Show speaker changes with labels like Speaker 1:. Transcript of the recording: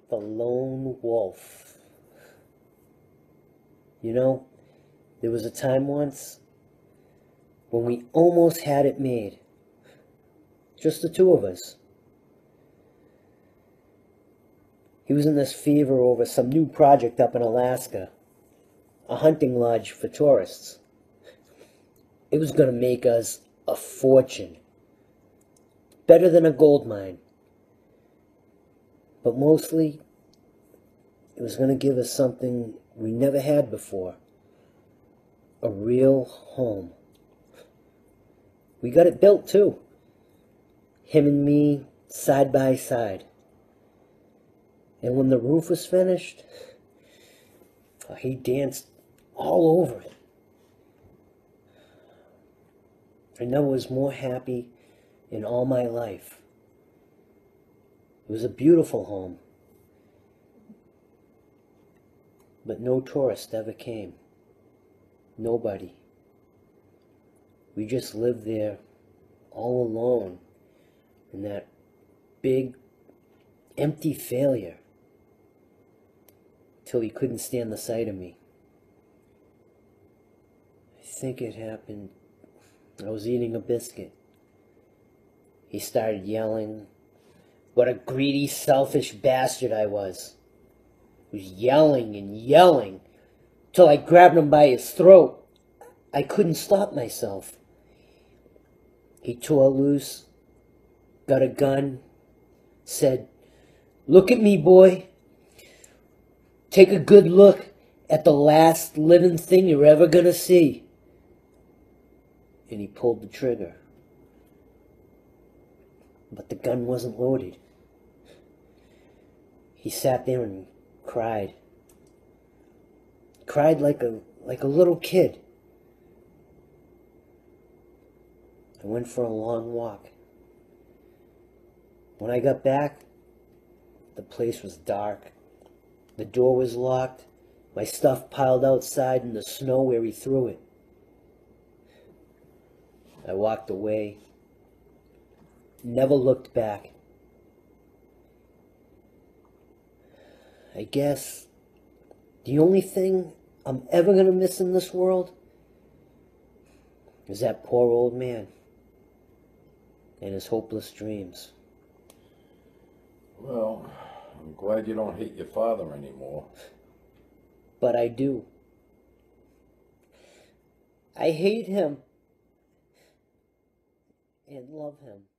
Speaker 1: The Lone Wolf. You know, there was a time once when we almost had it made. Just the two of us. He was in this fever over some new project up in Alaska. A hunting lodge for tourists. It was going to make us a fortune. Better than a gold mine. But mostly, it was going to give us something we never had before. A real home. We got it built too. Him and me, side by side. And when the roof was finished, he danced all over it. I never was more happy in all my life. It was a beautiful home. But no tourist ever came. Nobody. We just lived there all alone in that big, empty failure till he couldn't stand the sight of me. I think it happened. I was eating a biscuit. He started yelling. What a greedy, selfish bastard I was. He was yelling and yelling till I grabbed him by his throat. I couldn't stop myself. He tore loose, got a gun, said, "Look at me, boy. Take a good look at the last living thing you're ever gonna see." And he pulled the trigger. But the gun wasn't loaded. He sat there and cried. Cried like a little kid. I went for a long walk. When I got back, the place was dark. The door was locked. My stuff piled outside in the snow where he threw it. I walked away. Never looked back. I guess the only thing I'm ever gonna miss in this world is that poor old man and his hopeless dreams.
Speaker 2: Well, I'm glad you don't hate your father anymore.
Speaker 1: But I do. I hate him and love him.